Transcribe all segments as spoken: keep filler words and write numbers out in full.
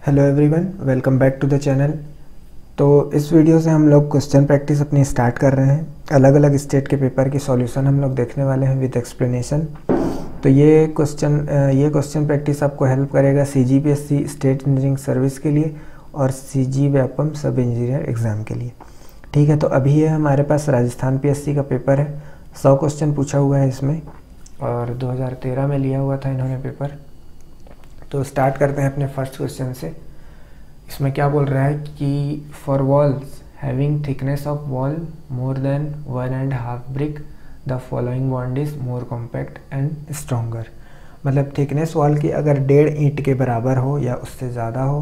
Hello everyone, welcome back to the channel. तो इस video से हम लोग क्वेश्चन प्रैक्टिस अपनी स्टार्ट कर रहे हैं। अलग अलग स्टेट के पेपर की सॉल्यूशन हम लोग देखने वाले हैं विद एक्सप्लेनेशन। तो ये क्वेश्चन ये क्वेश्चन प्रैक्टिस आपको हेल्प करेगा सीजीपीएससी स्टेट इंजीनियरिंग सर्विस के लिए और सीजी व्यापम सब इंजीनियर एग्ज़ाम के लिए। ठीक है, तो अभी ये हमारे पास राजस्थान पीएससी का पेपर है। सौ क्वेश्चन पूछा हुआ है इसमें और दो हज़ार तेरह में लिया हुआ था इन्होंने पेपर। तो स्टार्ट करते हैं अपने फर्स्ट क्वेश्चन से। इसमें क्या बोल रहा है कि for walls having thickness of wall more than one and half brick the following bond is more compact and stronger. मतलब थिकनेस वॉल की अगर डेढ़ ईंट के बराबर हो या उससे ज़्यादा हो,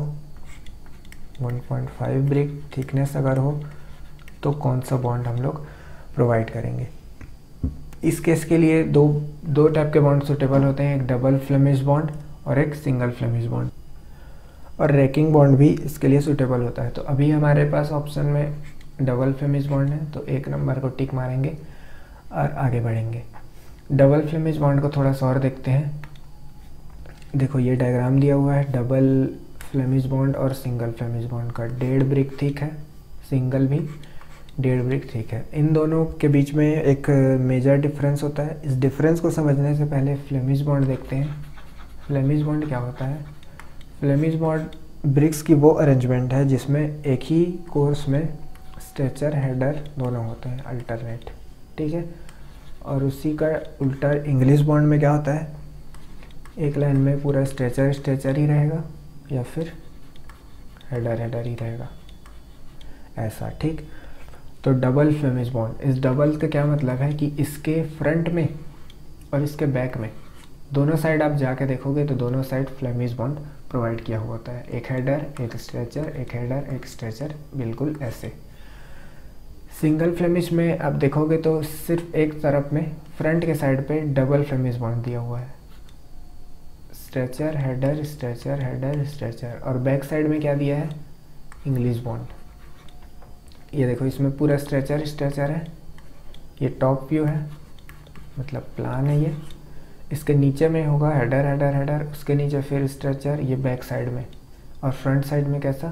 one point five brick thickness अगर हो, तो कौन सा बॉन्ड हम लोग प्रोवाइड करेंगे। इस केस के लिए दो दो टाइप के बॉन्ड सुटेबल होते हैं, एक डबल फ्लेमिश बॉन्ड और एक सिंगल फ्लेमिश बॉन्ड, और रैकिंग बॉन्ड भी इसके लिए सूटेबल होता है। तो अभी हमारे पास ऑप्शन में डबल फ्लेमिश बॉन्ड है, तो एक नंबर को टिक मारेंगे और आगे बढ़ेंगे। डबल फ्लेमिश बॉन्ड को थोड़ा सा और देखते हैं। देखो ये डायग्राम दिया हुआ है डबल फ्लेमिश बॉन्ड और सिंगल फ्लेमिश बॉन्ड का। डेढ़ ब्रिक थिक है, सिंगल भी डेढ़ ब्रिक थिक है। इन दोनों के बीच में एक मेजर डिफरेंस होता है। इस डिफरेंस को समझने से पहले फ्लेमिश बॉन्ड देखते हैं। फ्लेमिश बॉन्ड क्या होता है? फ्लेमिश बॉन्ड ब्रिक्स की वो अरेंजमेंट है जिसमें एक ही कोर्स में स्ट्रेचर हेडर दोनों होते हैं अल्टरनेट। ठीक है, और उसी का उल्टा इंग्लिश बॉन्ड में क्या होता है, एक लाइन में पूरा स्ट्रेचर स्ट्रेचर ही रहेगा या फिर हेडर हेडर ही रहेगा, ऐसा। ठीक, तो डबल फ्लेमिश बॉन्ड, इस डबल का क्या मतलब है कि इसके फ्रंट में और इसके बैक में दोनों साइड आप जाके देखोगे तो दोनों साइड फ्लेमिश बॉन्ड प्रोवाइड किया हुआ होता है। एक हेडर एक स्ट्रेचर, एक हेडर एक स्ट्रेचर, बिल्कुल ऐसे। सिंगल फ्लेमिश में आप देखोगे तो सिर्फ एक तरफ में फ्रंट के साइड पे डबल फ्लेमिश बॉन्ड दिया हुआ है, stretcher header stretcher header stretcher, और बैक साइड में क्या दिया है, इंग्लिश बॉन्ड। ये देखो इसमें पूरा स्ट्रेचर स्ट्रेचर है। ये टॉप व्यू है, मतलब प्लान है ये। इसके नीचे में होगा हेडर हेडर हेडर, उसके नीचे फिर स्ट्रेचर, ये बैक साइड में, और फ्रंट साइड में कैसा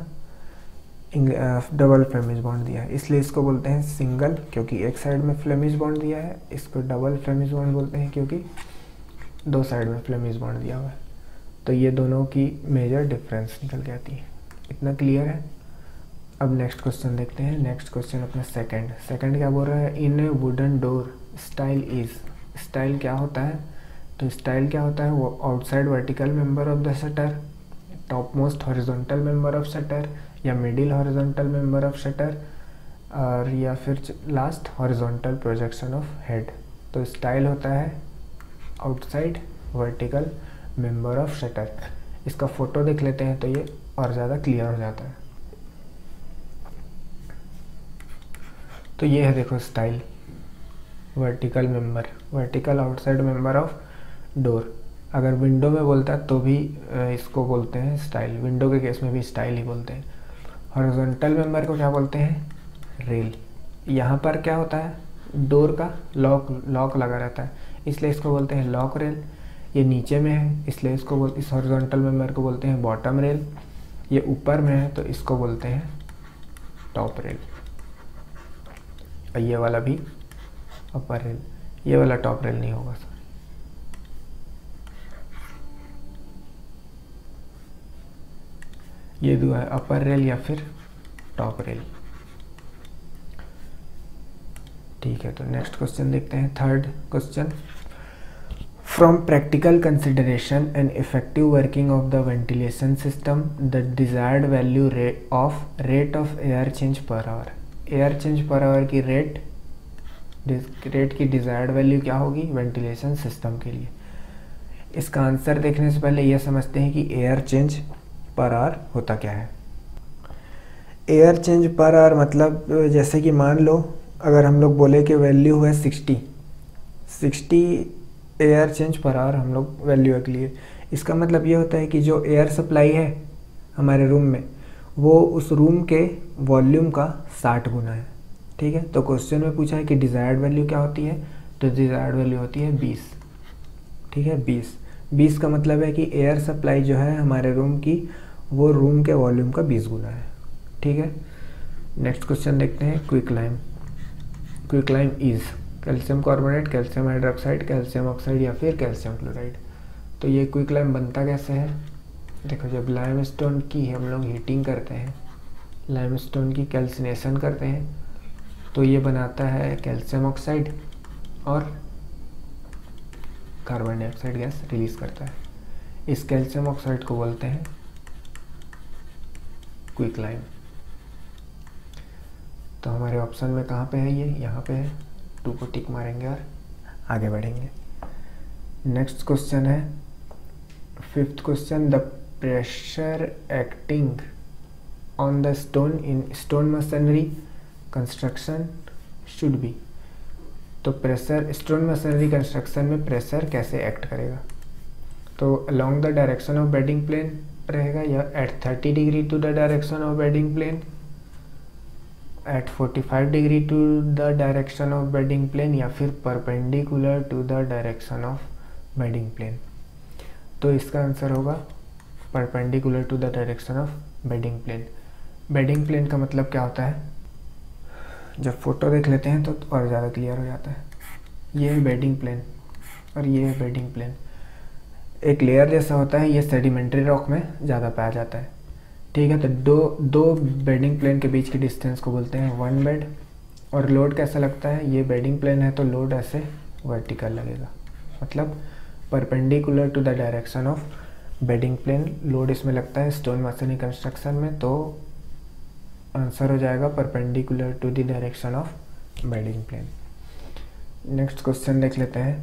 डबल फ्लेमिश बॉन्ड दिया है। इसलिए इसको बोलते हैं सिंगल, क्योंकि एक साइड में फ्लेमिश बॉन्ड दिया है। इसको डबल फ्लेमिश बॉन्ड बोलते हैं क्योंकि दो साइड में फ्लेमिश बॉन्ड दिया हुआ है। तो ये दोनों की मेजर डिफरेंस निकल के आती है। इतना क्लियर है। अब नेक्स्ट क्वेश्चन देखते हैं। नेक्स्ट क्वेश्चन अपना सेकेंड सेकेंड क्या बोल रहा है, in a wooden door stile is. Stile क्या होता है? तो स्टाइल क्या होता है, वो outside vertical member of the shutter, top most horizontal member of shutter, या middle horizontal member of shutter, और या फिर last horizontal projection of head. तो स्टाइल होता है outside vertical member of shutter. इसका फोटो देख लेते हैं तो ये और ज़्यादा क्लियर हो जाता है। तो ये है, देखो stile vertical member, vertical outside member of door. अगर विंडो में बोलता है तो भी इसको बोलते हैं स्टाइल, विंडो के केस में भी स्टाइल ही बोलते हैं। हॉरिजॉन्टल मेंबर को क्या बोलते हैं, रेल। यहाँ पर क्या होता है, डोर का लॉक लॉक लगा रहता है, इसलिए इसको बोलते हैं लॉक रेल। ये नीचे में है इसलिए इसको बोल इस हॉरिजॉन्टल मेंबर को बोलते हैं बॉटम रेल। ये ऊपर में है तो इसको बोलते हैं टॉप रेल। और ये वाला भी अपर रेल, ये वाला टॉप रेल नहीं होगा सर। ये दो है अपर रेल या फिर टॉप रेल। ठीक है, तो नेक्स्ट क्वेश्चन देखते हैं। Third question, from practical consideration and effective working of the ventilation system the desired value rate of rate of air change per hour. Air change per hour की rate rate की desired value क्या होगी ventilation system के लिए। इसका answer देखने से पहले यह समझते हैं कि एयर चेंज पर आवर होता क्या है। एयर चेंज पर आवर मतलब जैसे कि मान लो अगर हम लोग बोले कि वैल्यू है sixty sixty air change per hour हम लोग वैल्यू के लिए, इसका मतलब ये होता है कि जो एयर सप्लाई है हमारे रूम में वो उस रूम के वॉल्यूम का साठ गुना है। ठीक है, तो क्वेश्चन में पूछा है कि डिज़ायर्ड वैल्यू क्या होती है, तो डिज़ायर्ड वैल्यू होती है बीस। ठीक है, बीस बीस का मतलब है कि एयर सप्लाई जो है हमारे रूम की वो रूम के वॉल्यूम का बीस गुना है। ठीक है, नेक्स्ट क्वेश्चन देखते हैं। Quicklime quicklime is calcium carbonate, calcium hydroxide, calcium oxide या फिर कैल्शियम क्लोराइड। तो ये क्विकलाइम बनता कैसे है? देखो, जब लाइमस्टोन की हम लोग हीटिंग करते हैं, लाइमस्टोन की कैल्सिनेशन करते हैं, तो ये बनाता है कैल्शियम ऑक्साइड और कार्बन डाइऑक्साइड गैस रिलीज करता है। इस कैल्शियम ऑक्साइड को बोलते हैं क्विकलाइम। तो हमारे ऑप्शन में कहाँ पे है ये? यहाँ पे है। टू को टिक मारेंगे और आगे बढ़ेंगे। नेक्स्ट क्वेश्चन है fifth question, the pressure acting on the stone in stone machinery construction should be. तो प्रेशर स्टोन मशीनरी कंस्ट्रक्शन में प्रेशर कैसे एक्ट करेगा? तो along the direction of bedding plane रहेगा, या at thirty degree to the direction of bedding plane, at forty five degree to the direction of bedding plane, या फिर perpendicular to the direction of bedding plane. तो इसका answer होगा perpendicular to the direction of bedding plane. Bedding plane का मतलब क्या होता है? जब फोटो देख लेते हैं तो और ज़्यादा क्लियर हो जाता है। ये है बेडिंग प्लेन और ये है बेडिंग प्लेन। एक लेयर जैसा होता है, ये सेडिमेंट्री रॉक में ज़्यादा पाया जाता है। ठीक है, तो दो दो बेडिंग प्लेन के बीच की डिस्टेंस को बोलते हैं वन बेड। और लोड कैसा लगता है? ये बेडिंग प्लेन है तो लोड ऐसे वर्टिकल लगेगा, मतलब perpendicular to the direction of bedding plane load इसमें लगता है स्टोन मशीनरी कंस्ट्रक्शन में। तो आंसर हो जाएगा perpendicular to the direction of bedding plane. Next question देख लेते हैं।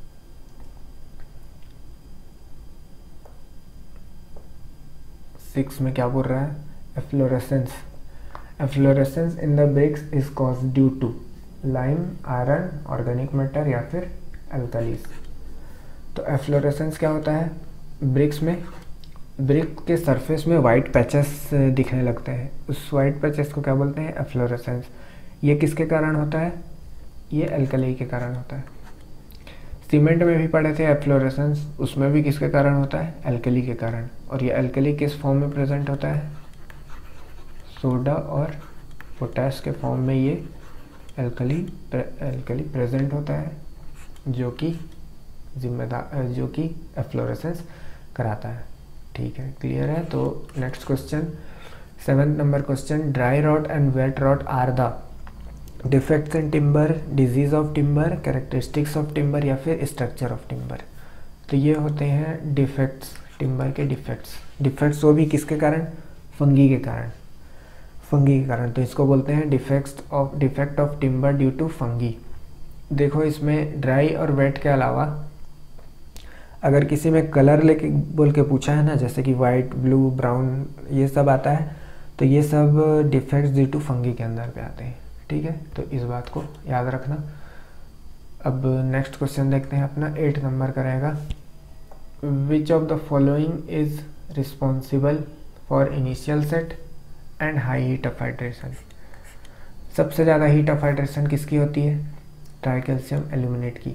सिक्स में क्या बोल रहा है? Efflorescence efflorescence in the bricks is cause due to lime, iron, organic matter या फिर अल्कालीज। तो एफ्लोरेसेंस क्या होता है? ब्रिक्स में ब्रिक के सरफेस में वाइट पैचेस दिखने लगते हैं, उस वाइट पैचेस को क्या बोलते हैं? एफ्लोरेसेंस। ये किसके कारण होता है? ये अल्कली के कारण होता है। सीमेंट में भी पढ़े थे एफ्लोरेसेंस, उसमें भी किसके कारण होता है? अल्कली के कारण। और ये अल्कली किस फॉर्म में प्रेजेंट होता है? सोडा और पोटैश के फॉर्म में ये अल्कली अल्कली प्रेजेंट होता है, जो कि जिम्मेदार जो कि एफ्लोरेसेंस कराता है। ठीक है, क्लियर है। तो next question, seventh number question, dry rot and wet rot are the defects in timber, disease of timber, characteristics of timber या फिर स्ट्रक्चर ऑफ टिम्बर। तो ये होते हैं डिफेक्ट्स, टिम्बर के डिफेक्ट्स। डिफेक्ट्स वो भी किसके कारण? फंगी के कारण, फंगी के कारण। तो इसको बोलते हैं defects of defect of timber due to fungi. देखो, इसमें ड्राई और वेट के अलावा अगर किसी में कलर लेके बोल के पूछा है ना, जैसे कि वाइट, ब्लू, ब्राउन, ये सब आता है, तो ये सब डिफेक्ट्स ड्यू टू फंगी के अंदर पे आते हैं। ठीक है, तो इस बात को याद रखना। अब नेक्स्ट क्वेश्चन देखते हैं अपना, एट नंबर का रहेगा। Which of the following is responsible for initial set and high heat of hydration. सबसे ज़्यादा हीट ऑफ हाइड्रेशन किसकी होती है? ट्राइकैल्शियम एल्यूमिनेट की।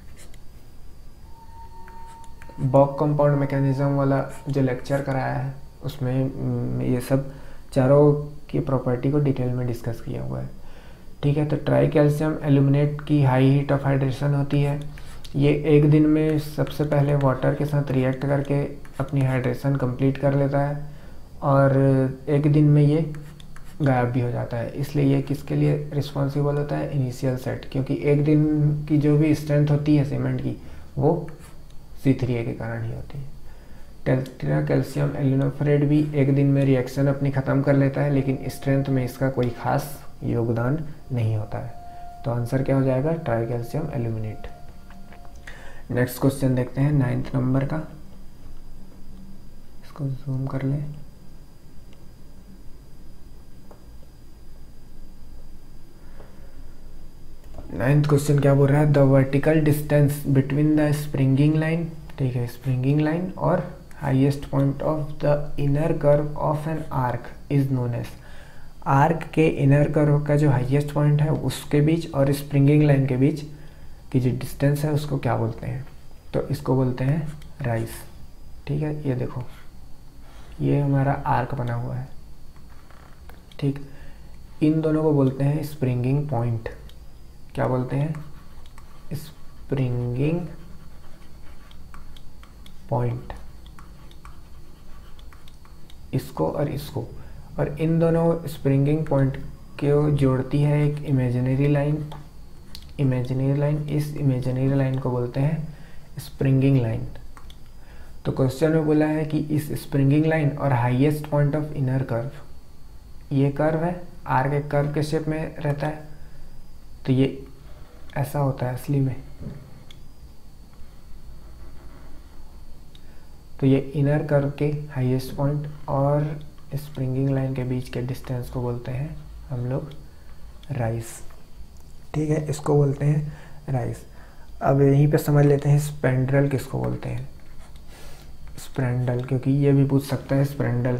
बॉक कंपाउंड मैकेनिज्म वाला जो लेक्चर कराया है, उसमें ये सब चारों की प्रॉपर्टी को डिटेल में डिस्कस किया हुआ है। ठीक है, तो ट्राई कैल्शियम एल्यूमिनेट की हाई हीट ऑफ हाइड्रेशन होती है। ये एक दिन में सबसे पहले वाटर के साथ रिएक्ट करके अपनी हाइड्रेशन कंप्लीट कर लेता है और एक दिन में ये गायब भी हो जाता है। इसलिए ये किसके लिए रिस्पॉन्सिबल होता है? इनिशियल सेट, क्योंकि एक दिन की जो भी स्ट्रेंथ होती है सीमेंट की, वो सी थ्री ए के कारण ही होती है। टेट्रा कैल्शियम एल्यूमिनेट भी एक दिन में रिएक्शन अपनी ख़त्म कर लेता है, लेकिन स्ट्रेंथ में इसका कोई खास योगदान नहीं होता है। तो आंसर क्या हो जाएगा? Tri calcium aluminate. Next question देखते हैं, नाइन्थ नंबर का। इसको जूम कर लें। नाइन्थ क्वेश्चन क्या बोल रहा है? The vertical distance between the springing line, ठीक है, स्प्रिंगिंग लाइन और highest point of the inner curve of an arch is known as. Arch के इनर कर्व का जो हाईएस्ट पॉइंट है उसके बीच और स्प्रिंगिंग लाइन के बीच की जो डिस्टेंस है उसको क्या बोलते हैं? तो इसको बोलते हैं राइज। ठीक है, ये देखो, ये हमारा आर्क बना हुआ है, ठीक। इन दोनों को बोलते हैं स्प्रिंगिंग पॉइंट। क्या बोलते हैं? स्प्रिंगिंग पॉइंट, इसको और इसको। और इन दोनों स्प्रिंगिंग पॉइंट को जोड़ती है एक इमेजिनरी लाइन। इमेजिनरी लाइन, इस इमेजिनरी लाइन को बोलते हैं स्प्रिंगिंग लाइन। तो क्वेश्चन में बोला है कि इस स्प्रिंगिंग लाइन और highest point of inner curve, ये कर्व है, आर्क एक कर्व के शेप में रहता है, तो ये ऐसा होता है असली में। तो ये इनर कर्व के हाईएस्ट पॉइंट और स्प्रिंगिंग लाइन के बीच के डिस्टेंस को बोलते हैं हम लोग राइज, ठीक है। इसको बोलते हैं राइज। अब यहीं पे समझ लेते हैं स्पेंड्रल किसको बोलते हैं। स्पेंड्रल, क्योंकि ये भी पूछ सकता है स्पेंड्रल।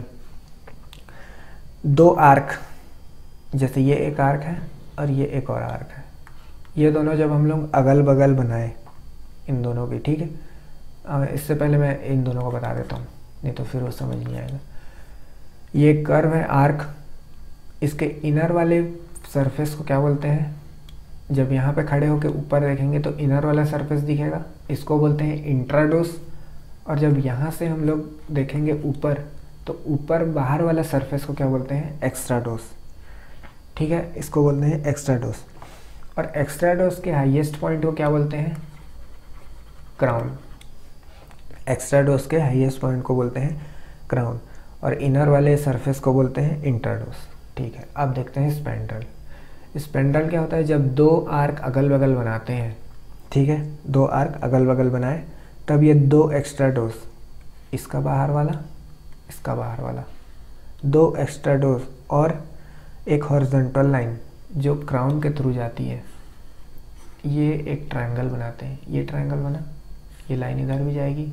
दो आर्क, जैसे ये एक आर्क है और ये एक और आर्क है, ये दोनों जब हम लोग अगल बगल बनाए इन दोनों की, ठीक है। इससे पहले मैं इन दोनों को बता देता हूँ, नहीं तो फिर वो समझ नहीं आएगा। ये कर्व है आर्क, इसके इनर वाले सरफेस को क्या बोलते हैं? जब यहाँ पे खड़े होकर ऊपर देखेंगे तो इनर वाला सरफेस दिखेगा, इसको बोलते हैं इंट्राडोस। और जब यहाँ से हम लोग देखेंगे ऊपर, तो ऊपर बाहर वाला सरफेस को क्या बोलते हैं? एक्स्ट्राडोस, ठीक है। इसको बोलते हैं एक्स्ट्राडोस। और एक्स्ट्राडोस के हाईएस्ट पॉइंट को क्या बोलते हैं? क्राउन। एक्स्ट्राडोस के हाईएस्ट पॉइंट को बोलते हैं क्राउन, और इनर वाले सरफेस को बोलते हैं इंट्राडोस, ठीक है। अब देखते हैं स्पेंड्रल। स्पेंड्रल क्या होता है? जब दो आर्क अगल बगल बनाते हैं, ठीक है, दो आर्क अगल बगल बनाए, तब ये दो एक्स्ट्राडोस, इसका बाहर वाला, इसका बाहर वाला, दो एक्स्ट्राडोस और एक हॉरिजॉन्टल लाइन जो क्राउन के थ्रू जाती है, ये एक ट्रायंगल बनाते हैं। ये ट्रायंगल बना, ये लाइन इधर भी जाएगी,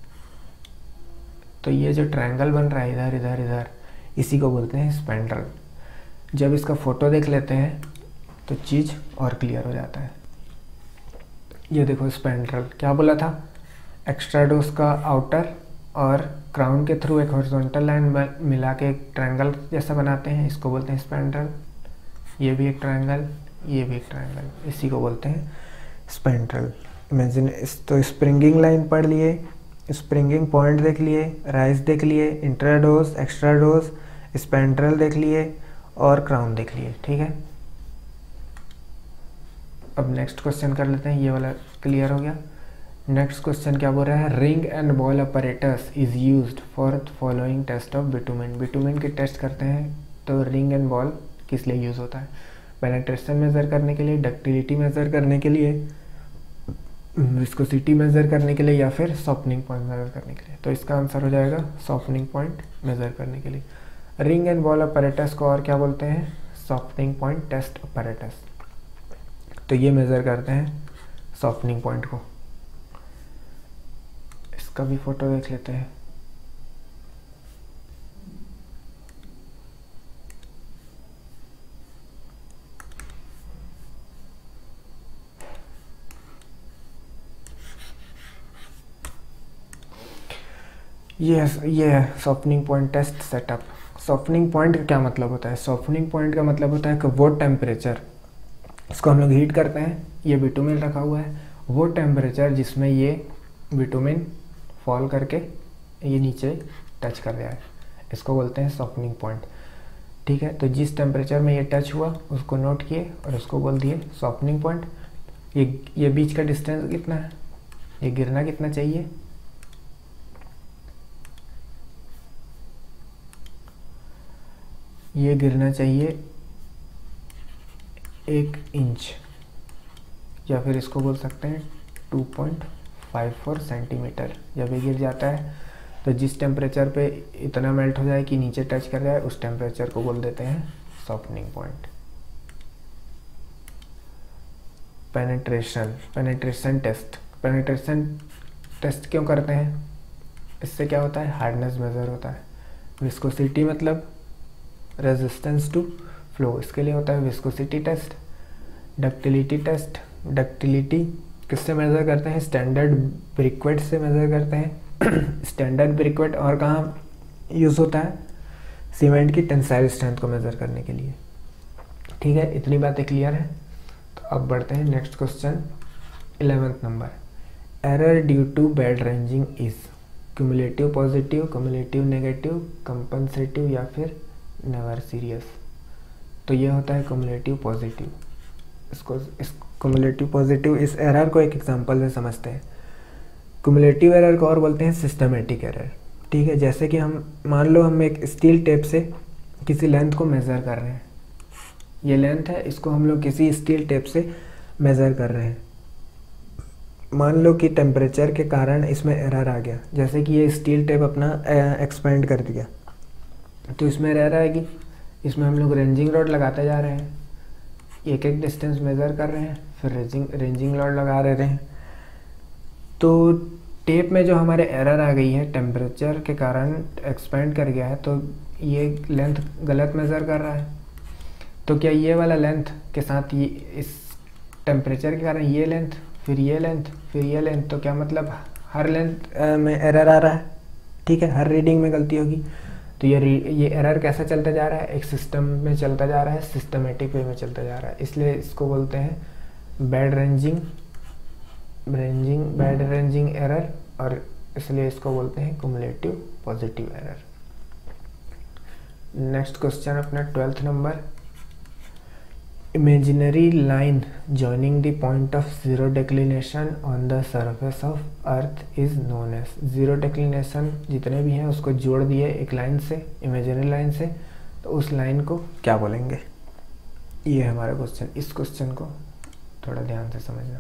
तो ये जो ट्रायंगल बन रहा है इधर इधर इधर, इसी को बोलते हैं स्पेंड्रल। जब इसका फोटो देख लेते हैं तो चीज़ और क्लियर हो जाता है। ये देखो स्पेंड्रल, क्या बोला था? एक्स्ट्राडोस का आउटर और क्राउन के थ्रू एक हॉरिजॉन्टल लाइन मिला के एक ट्रायंगल जैसा बनाते हैं, इसको बोलते हैं स्पेंड्रल। ये भी एक ट्रायंगल, ये भी एक ट्रायंगल, इसी को बोलते हैं स्पेंड्रल। इमेजिन, इस तो स्प्रिंगिंग लाइन पढ़ लिए, स्प्रिंगिंग पॉइंट देख लिए, राइज देख लिए, इंट्राडोस, एक्स्ट्राडोस, स्पेंड्रल देख लिए और क्राउन देख लिए, ठीक है। अब नेक्स्ट क्वेश्चन कर लेते हैं, ये वाला क्लियर हो गया। नेक्स्ट क्वेश्चन क्या बोल रहा है? Ring and ball apparatus is used for following test of bitumen. Bitumen की टेस्ट करते हैं तो रिंग एंड बॉल किस लिए यूज़ होता है? पेनिट्रेशन मेज़र करने के लिए, डक्टिलिटी मेज़र करने के लिए, विस्कोसिटी मेज़र करने के लिए, या फिर सॉफ्टनिंग पॉइंट मेज़र करने के लिए। तो इसका आंसर हो जाएगा सॉफ्टनिंग पॉइंट मेज़र करने के लिए। रिंग एंड बॉल अपरेटस को और क्या बोलते हैं? Softening point test apparatus. तो ये मेज़र करते हैं सॉफ्टनिंग पॉइंट को। इसका भी फोटो देख लेते हैं। ये ये है softening point test setup. Softening point का क्या मतलब होता है? सॉफ्टनिंग पॉइंट का मतलब होता है कि वो टेम्परेचर, इसको हम लोग हीट करते हैं, ये बिटुमेन रखा हुआ है, वो टेम्परेचर जिसमें ये बिटुमेन फॉल करके ये नीचे टच कर रहा है, इसको बोलते हैं सॉफ्टनिंग पॉइंट, ठीक है। तो जिस टेम्परेचर में ये टच हुआ उसको नोट किए और उसको बोल दिए सॉफ्टनिंग पॉइंट। ये ये बीच का डिस्टेंस कितना है? ये गिरना कितना चाहिए? ये गिरना चाहिए एक इंच, या फिर इसको बोल सकते हैं two point five four centimetre. जब ये गिर जाता है तो जिस टेम्परेचर पे इतना मेल्ट हो जाए कि नीचे टच कर जाए, उस टेम्परेचर को बोल देते हैं softening point. Penetration, penetration test. Penetration test क्यों करते हैं? इससे क्या होता है? हार्डनेस मेजर होता है। विस्कोसिटी मतलब रेजिस्टेंस टू फ्लो, इसके लिए होता है viscosity test. Ductility test, ductility किससे मेज़र करते हैं? स्टैंडर्ड ब्रिकवेट से मेज़र करते हैं। स्टैंडर्ड ब्रिकवेट और कहाँ यूज़ होता है सीमेंट की टेंसाइल स्ट्रेंथ को मेज़र करने के लिए। ठीक है, इतनी बातें क्लियर है। तो अब बढ़ते हैं next question eleventh number. Error due to bad ranging is cumulative positive, cumulative negative, compensative या फिर नेवर सीरियस। तो ये होता है क्यूमुलेटिव पॉजिटिव। इसको इस क्यूमुलेटिव पॉजिटिव इस एरर को एक एग्जांपल से समझते हैं। क्यूमुलेटिव एरर को और बोलते हैं सिस्टमेटिक एरर। ठीक है, जैसे कि हम मान लो हम एक स्टील टेप से किसी लेंथ को मेज़र कर रहे हैं। ये लेंथ है, इसको हम लोग किसी स्टील टेप से मेज़र कर रहे हैं। मान लो कि टेम्परेचर के कारण इसमें एरर आ गया, जैसे कि ये स्टील टेप अपना एक्सपेंड कर दिया, तो इसमें एरर आएगी। इसमें हम लोग रेंजिंग रॉड लगाते जा रहे हैं, एक एक डिस्टेंस मेज़र कर रहे हैं, फिर रेंजिंग रेंजिंग रॉड लगा रहे हैं। तो टेप में जो हमारे एरर आ गई है, टेम्परेचर के कारण एक्सपेंड कर गया है, तो ये लेंथ गलत मेज़र कर रहा है। तो क्या ये वाला लेंथ के साथ ये इस टेम्परेचर के कारण ये लेंथ, फिर ये लेंथ, फिर ये लेंथ, तो क्या मतलब हर लेंथ में एरर आ रहा है। ठीक है, हर रीडिंग में गलती होगी। तो ये ये एरर कैसा चलता जा रहा है, एक सिस्टम में चलता जा रहा है, सिस्टमेटिक वे में चलता जा रहा है, इसलिए इसको बोलते हैं bad ranging ranging bad ranging error, और इसलिए इसको बोलते हैं cumulative positive error. Next question अपना twelfth number. Imaginary line joining the point of zero declination on the surface of earth is known as. Zero declination जितने भी हैं उसको जोड़ दिए एक लाइन से, इमेजिनरी लाइन से, तो उस लाइन को क्या बोलेंगे। ये है हमारा क्वेश्चन। इस क्वेश्चन को थोड़ा ध्यान से समझना।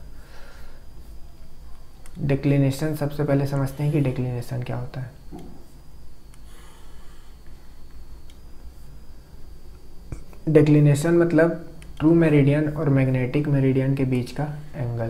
डिक्लिनेशन सबसे पहले समझते हैं कि डिक्लिनेशन क्या होता है। डिक्लिनेशन मतलब ट्रू मेरिडियन और मैग्नेटिक मेरिडियन के बीच का एंगल,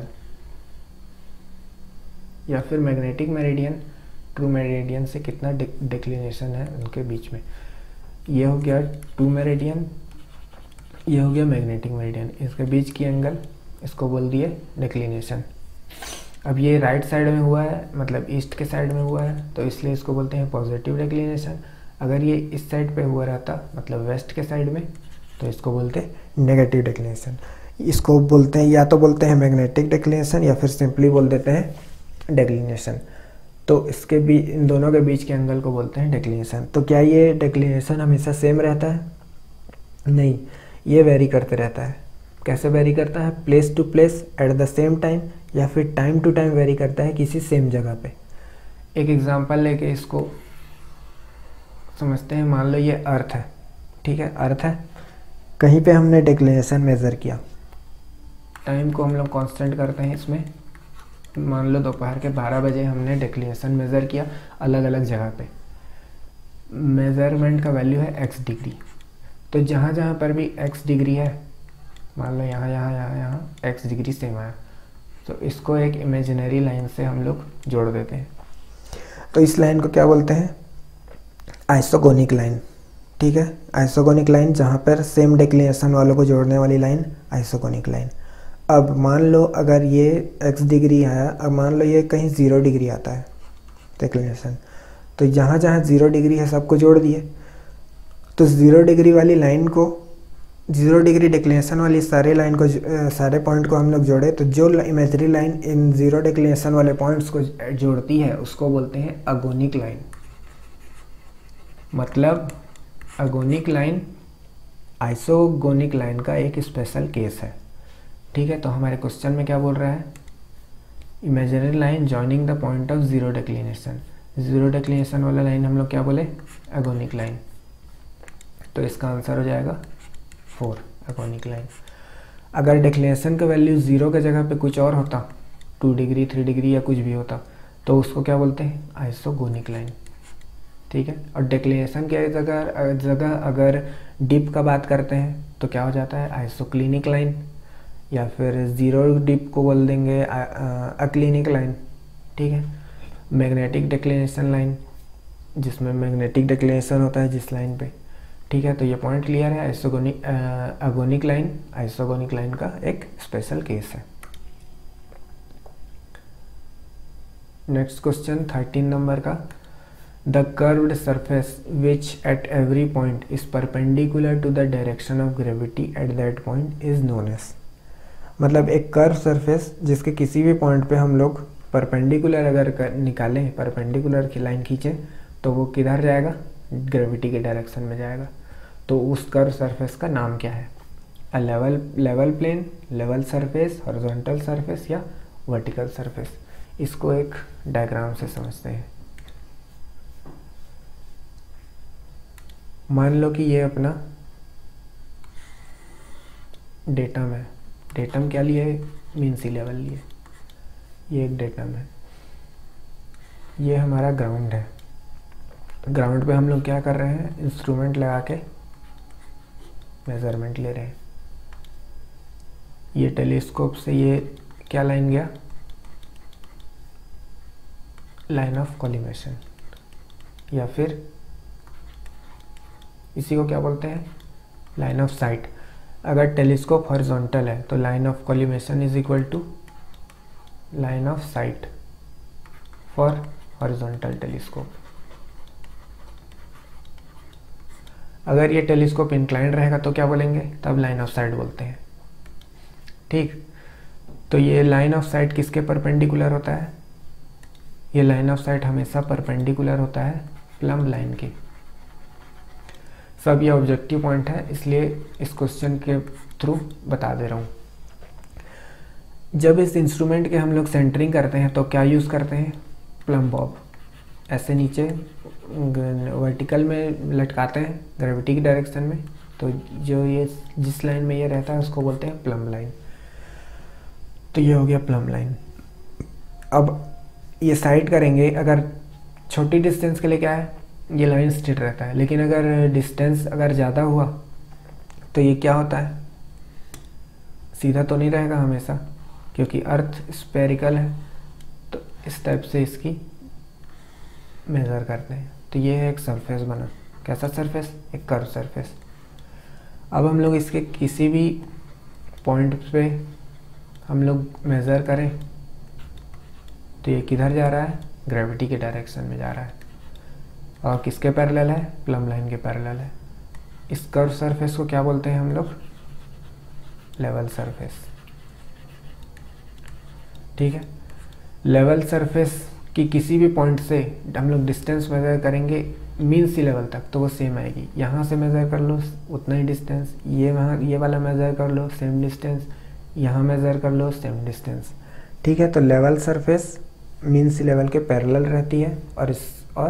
या फिर मैग्नेटिक मेरिडियन ट्रू मेरिडियन से कितना डिक्लिनेशन है उनके बीच में। ये हो गया ट्रू मेरिडियन, ये हो गया मैग्नेटिक मेरिडियन, इसके बीच की एंगल, इसको बोल दिए डिक्लिनेशन। अब ये राइट साइड में हुआ है, मतलब ईस्ट के साइड में हुआ है, तो इसलिए इसको बोलते हैं पॉजिटिव डिक्लिनेशन। अगर ये इस साइड पे हुआ रहता, मतलब वेस्ट के साइड में, तो इसको बोलते हैं नेगेटिव डिक्लिनेशन। इसको बोलते हैं या तो बोलते हैं मैग्नेटिक डिक्लिनेशन, या फिर सिंपली बोल देते हैं डिक्लिनेशन। तो इसके भी इन दोनों के बीच के एंगल को बोलते हैं डिक्लिनेशन। तो क्या ये डिक्लिनेशन हमेशा सेम रहता है? नहीं, ये वेरी करते रहता है। कैसे वेरी करता है? Place to place, at the same time, या फिर टाइम टू टाइम वेरी करता है किसी सेम जगह पे। एक एग्जांपल लेके इसको समझते हैं। मान लो ये अर्थ है, ठीक है, अर्थ है, कहीं पे हमने डिक्लिनेशन मेज़र किया, टाइम को हम लोग कांस्टेंट करते हैं इसमें। मान लो दोपहर के बारह बजे हमने डिक्लिनेशन मेज़र किया अलग अलग जगह पे। मेज़रमेंट का वैल्यू है एक्स डिग्री। तो जहाँ जहाँ पर भी एक्स डिग्री है, मान लो यहाँ यहाँ यहाँ यहाँ एक्स डिग्री सेम आया, तो इसको एक इमेजिनरी लाइन से हम लोग जोड़ देते हैं। तो इस लाइन को क्या बोलते हैं? Isogonic line. ठीक है, आइसोगोनिक लाइन, जहाँ पर सेम डिक्लिनेशन वालों को जोड़ने वाली लाइन आइसोगोनिक लाइन। अब मान लो अगर ये एक्स डिग्री है, अब मान लो ये कहीं ज़ीरो डिग्री आता है डिक्लिनेशन, तो जहाँ जहाँ ज़ीरो डिग्री है सबको जोड़ दिए। तो ज़ीरो डिग्री वाली लाइन को, ज़ीरो डिग्री डिक्लिनेशन वाली सारे लाइन को, सारे पॉइंट को हम लोग जोड़े, तो जो इमेजिनरी लाइन इन ज़ीरो डिक्लिनेशन वाले पॉइंट्स को जोड़ती है उसको बोलते हैं अगोनिक लाइन। मतलब अगोनिक लाइन आइसोगोनिक लाइन का एक स्पेशल केस है। ठीक है, तो हमारे क्वेश्चन में क्या बोल रहा है? Imaginary line joining the point of zero declination. Zero declination वाला लाइन हम लोग क्या बोले? Agonic line. तो इसका आंसर हो जाएगा फोर, अगोनिक लाइन। अगर डिक्लिनेशन का वैल्यू ज़ीरो के जगह पे कुछ और होता, टू डिग्री थ्री डिग्री या कुछ भी होता, तो उसको क्या बोलते हैं? Isogonic line. ठीक है, और डिक्लिनेशन की जगह जगह अगर डिप का बात करते हैं तो क्या हो जाता है? आइसोक्लिनिक लाइन, या फिर ज़ीरो डिप को बोल देंगे अक्लिनिक लाइन। ठीक है, मैग्नेटिक डिक्लिनेशन लाइन, जिसमें मैग्नेटिक डिक्लिनेशन होता है जिस लाइन पे। ठीक है, तो ये पॉइंट क्लियर है। Isogonic agonic line isogonic line का एक स्पेशल केस है। नेक्स्ट क्वेश्चन थर्टीन नंबर का। The curved surface which at every point is perpendicular to the direction of gravity at that point is known as. मतलब एक curve surface जिसके किसी भी point पे हम लोग परपेंडिकुलर अगर कर, निकालें, परपेंडिकुलर की लाइन खींचें तो वो किधर जाएगा, ग्रेविटी के डायरेक्शन में जाएगा। तो उस कर्व सरफेस का नाम क्या है? अ level level plane, level surface, horizontal surface या वर्टिकल सरफेस। इसको एक डायग्राम से समझते हैं। मान लो कि ये अपना डेटम है। डेटम क्या लिए? मीन सी लेवल लिए। ये एक डेटम है, ये हमारा ग्राउंड है। ग्राउंड पे हम लोग क्या कर रहे हैं? इंस्ट्रूमेंट लगा के मेजरमेंट ले रहे हैं। ये टेलीस्कोप से ये क्या लाइन गया? लाइन ऑफ कॉलिमेशन, या फिर इसी को क्या बोलते हैं? Line of sight. अगर टेलीस्कोप हॉरिजॉन्टल है तो line of collimation is equal to line of sight for horizontal telescope. अगर ये टेलीस्कोप इंक्लाइंड रहेगा तो क्या बोलेंगे? तब लाइन ऑफ साइट बोलते हैं। ठीक, तो ये लाइन ऑफ साइट किसके परपेंडिकुलर होता है? ये लाइन ऑफ साइट हमेशा परपेंडिकुलर होता है प्लम लाइन के। सब ये ऑब्जेक्टिव पॉइंट है, इसलिए इस क्वेश्चन के थ्रू बता दे रहा हूँ। जब इस इंस्ट्रूमेंट के हम लोग सेंटरिंग करते हैं तो क्या यूज़ करते हैं? Plumb bob. ऐसे नीचे वर्टिकल में लटकाते हैं ग्रेविटी की डायरेक्शन में, तो जो ये जिस लाइन में ये रहता है उसको बोलते हैं प्लम लाइन। तो ये हो गया प्लम लाइन। अब ये साइड करेंगे, अगर छोटी डिस्टेंस के लिए क्या है? ये लाइन स्ट्रेट रहता है, लेकिन अगर डिस्टेंस अगर ज़्यादा हुआ तो ये क्या होता है? सीधा तो नहीं रहेगा हमेशा, क्योंकि अर्थ स्फेरिकल है। तो इस टाइप से इसकी मेज़र करते हैं। तो ये है एक सरफेस बना। कैसा सरफेस? एक कर्व सरफेस। अब हम लोग इसके किसी भी पॉइंट पे हम लोग मेज़र करें तो ये किधर जा रहा है? ग्रेविटी के डायरेक्शन में जा रहा है। और किसके पैरेलल है? प्लम लाइन के पैरेलल है। इस कर्व सरफेस को क्या बोलते हैं हम लोग? Level surface. ठीक है, लेवल सरफेस की किसी भी पॉइंट से हम लोग डिस्टेंस मेज़र करेंगे मीन सी लेवल तक तो वो सेम आएगी। यहाँ से मेज़र कर लो उतना ही डिस्टेंस, ये वहाँ ये वाला मेज़र कर लो सेम डिस्टेंस, यहाँ मेज़र कर लो सेम डिस्टेंस। ठीक है, तो level surface mean sea level के पैरेलल रहती है और इस और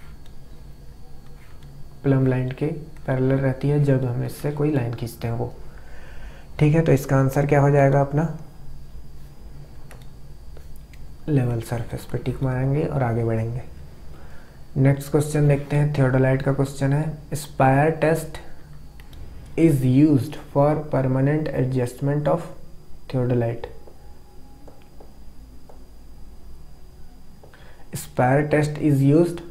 प्लम लाइन के पैरेलल रहती है जब हम इससे कोई लाइन खींचते हैं वो। ठीक है, तो इसका आंसर क्या हो जाएगा अपना? लेवल सरफेस पे टिक मारेंगे और आगे बढ़ेंगे। नेक्स्ट क्वेश्चन देखते हैं। थियोडोलाइट का क्वेश्चन है, spire test is used for permanent adjustment of theodolite. Spire test is used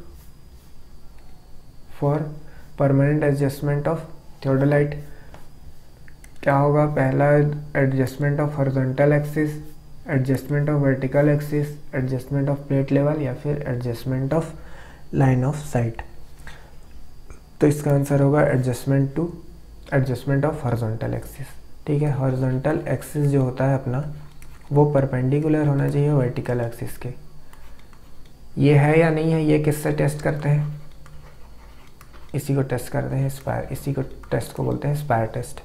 for permanent adjustment of theodolite. क्या होगा? पहला adjustment of horizontal axis, adjustment of vertical axis, adjustment of plate level या फिर adjustment of line of sight. तो इसका answer होगा adjustment two adjustment of horizontal axis. ठीक है, हॉरिजॉन्टल एक्सिस जो होता है अपना वो परपेंडिकुलर होना चाहिए वर्टिकल एक्सिस के। ये है या नहीं है, ये किससे टेस्ट करते हैं? इसी को टेस्ट करते हैं स्पायर, इसी को टेस्ट को बोलते हैं स्पायर टेस्ट।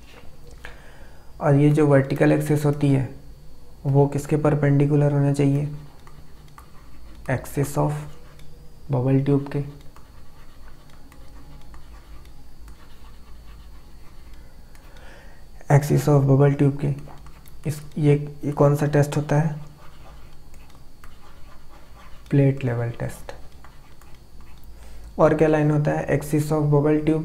और ये जो वर्टिकल एक्सिस होती है वो किसके परपेंडिकुलर होना चाहिए? एक्सिस ऑफ बबल ट्यूब के। एक्सिस ऑफ बबल ट्यूब के इस ये, ये कौन सा टेस्ट होता है? Plate level test. और क्या लाइन होता है? Axis of bubble tube,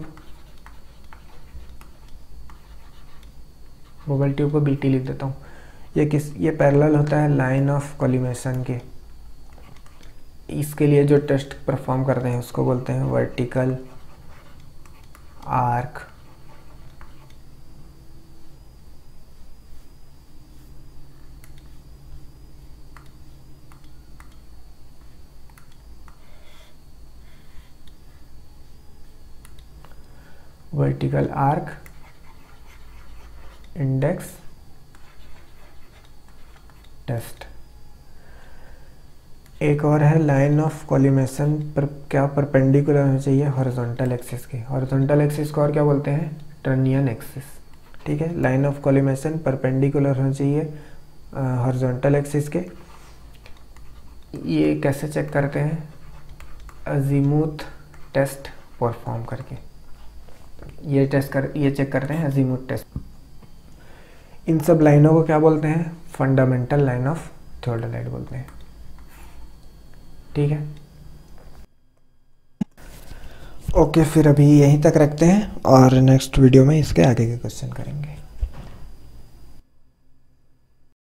bubble tube को बीटी लिख देता हूँ। ये किस ये पैरेलल होता है लाइन ऑफ कॉलिमेशन के। इसके लिए जो टेस्ट परफॉर्म करते हैं उसको बोलते हैं vertical arc vertical arc, index, test. एक और है लाइन ऑफ कॉलिमेशन पर क्या परपेंडिकुलर होना चाहिए हॉरिजॉन्टल एक्सिस के। हॉरिजॉन्टल एक्सिस को और क्या बोलते हैं, टर्नियन एक्सिस। ठीक है, लाइन ऑफ कॉलिमेशन परपेंडिकुलर होना चाहिए हॉरिजॉन्टल एक्सिस के। ये कैसे चेक करते हैं, अजीमुथ टेस्ट परफॉर्म करके। ये टेस्ट कर ये चेक करते हैं अजीमुथ टेस्ट। इन सब लाइनों को क्या बोलते हैं, फंडामेंटल लाइन ऑफ थियोडोलाइट बोलते हैं। ठीक है, ओके, फिर अभी यहीं तक रखते हैं और नेक्स्ट वीडियो में इसके आगे के क्वेश्चन करेंगे।